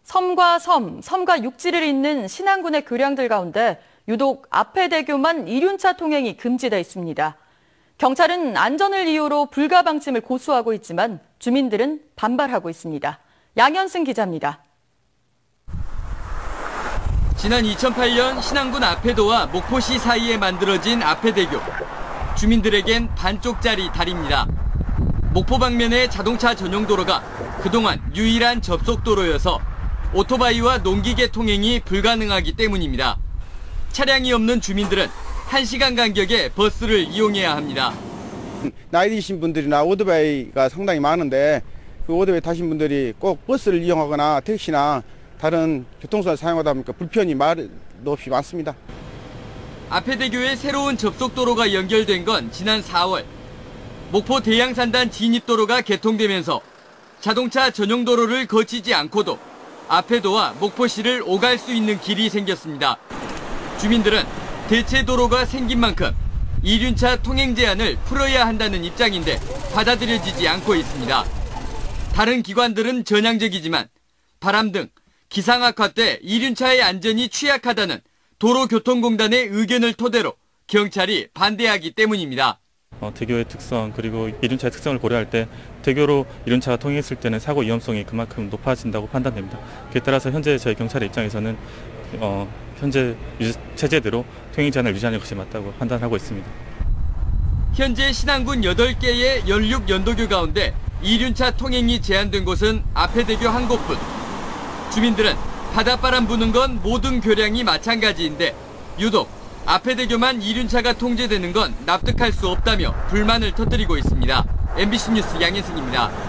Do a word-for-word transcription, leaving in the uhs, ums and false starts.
섬과 섬, 섬과 육지를 잇는 신안군의 교량들 가운데 유독 아패대교만 이륜차 통행이 금지돼 있습니다. 경찰은 안전을 이유로 불가 방침을 고수하고 있지만 주민들은 반발하고 있습니다. 양현승 기자입니다. 지난 이천팔 년 신안군 아패도와 목포시 사이에 만들어진 아패대교. 주민들에겐 반쪽짜리 다리입니다. 목포 방면의 자동차 전용 도로가 그동안 유일한 접속도로여서 오토바이와 농기계 통행이 불가능하기 때문입니다. 차량이 없는 주민들은 한 시간 간격에 버스를 이용해야 합니다. 나이 드신 분들이나 오토바이가 상당히 많은데 그 오토바이 타신 분들이 꼭 버스를 이용하거나 택시나 다른 교통수단을 사용하다 보니까 불편이 말도 없이 많습니다. 아패대교에 새로운 접속도로가 연결된 건 지난 사월. 목포 대양산단 진입도로가 개통되면서 자동차 전용 도로를 거치지 않고도 아패도와 목포시를 오갈 수 있는 길이 생겼습니다. 주민들은 대체 도로가 생긴 만큼 이륜차 통행 제한을 풀어야 한다는 입장인데 받아들여지지 않고 있습니다. 다른 기관들은 전향적이지만 바람 등 기상 악화 때 이륜차의 안전이 취약하다는 도로교통공단의 의견을 토대로 경찰이 반대하기 때문입니다. 어, 대교의 특성 그리고 이륜차의 특성을 고려할 때 대교로 이륜차가 통행했을 때는 사고 위험성이 그만큼 높아진다고 판단됩니다. 그에 따라서 현재 저희 경찰의 입장에서는 어, 현재 체제대로 통행 제한을 유지하는 것이 맞다고 판단하고 있습니다. 현재 신안군 여덟 개의 열육 연도교 가운데 이륜차 통행이 제한된 곳은 아패대교 한 곳뿐. 주민들은 바닷바람 부는 건 모든 교량이 마찬가지인데 유독 아패대교만 이륜차가 통제되는 건 납득할 수 없다며 불만을 터뜨리고 있습니다. 엠비씨 뉴스 양현승입니다.